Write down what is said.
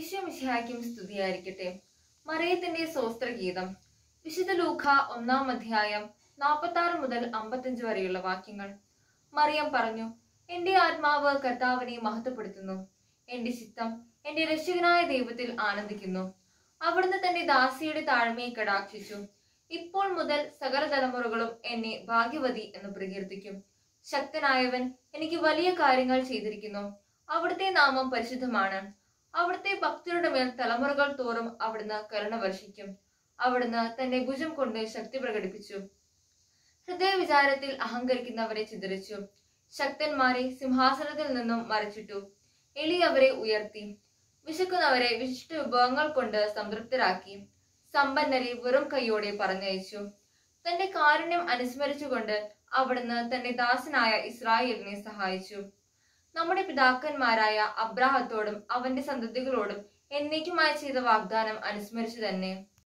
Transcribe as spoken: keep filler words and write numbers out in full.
ഈശോ മിശിഹായ്ക്കും സ്തുതിയായിരിക്കട്ടെ. മറിയത്തിന്റെ സ്തോത്രഗീതം. വിശുദ്ധ ലൂക്ക ഒന്നാം അധ്യായം നാൽപ്പത്തി ആറ് മുതൽ അമ്പത്തഞ്ച് വരെയുള്ള വാക്യങ്ങൾ. മറിയം പറഞ്ഞു, എന്റെ ആത്മാവ് കർത്താവിനെ മഹത്വപ്പെടുത്തുന്നു. എന്റെ ചിത്തം എന്റെ രക്ഷകനായ ദൈവത്തിൽ ആനന്ദിക്കുന്നു. അവിടുന്ന് തന്റെ ദാസിയുടെ താഴ്മയെ കടാക്ഷിച്ചു. ഇപ്പോൾ മുതൽ സകല തലമുറകളും എന്നെ ഭാഗ്യവതി എന്ന് പ്രകീർത്തിക്കും. ശക്തനായവൻ എനിക്ക് വലിയ കാര്യങ്ങൾ ചെയ്തിരിക്കുന്നു. അവിടുത്തെ നാമം പരിശുദ്ധമാണ്. അവിടുത്തെ ഭക്തരുടെ മേൽ തലമുറകൾ തോറും അവിടുന്ന് കരുണ വർഷിക്കും. അവിടുന്ന് തന്റെ ഭുജം കൊണ്ട് ശക്തി പ്രകടിപ്പിച്ചു. ഹൃദയവിചാരത്തിൽ അഹങ്കരിക്കുന്നവരെ ചിതറിച്ചു. ശക്തന്മാരെ സിംഹാസനത്തിൽ നിന്നും മറിച്ചിട്ടു. എളിയവരെ ഉയർത്തി. വിശക്കുന്നവരെ വിശിഷ്ട വിഭവങ്ങൾ കൊണ്ട് സംതൃപ്തരാക്കി. സമ്പന്നരെ വെറും കൈയോടെ പറഞ്ഞയച്ചു. തന്റെ കാരുണ്യം അനുസ്മരിച്ചുകൊണ്ട് അവിടുന്ന് തന്റെ ദാസനായ ഇസ്രായേലിനെ സഹായിച്ചു. നമ്മുടെ പിതാക്കന്മാരായ അബ്രാഹത്തോടും അവന്റെ സന്തതികളോടും എന്നേക്കുമായി ചെയ്ത വാഗ്ദാനം അനുസ്മരിച്ചു തന്നെ.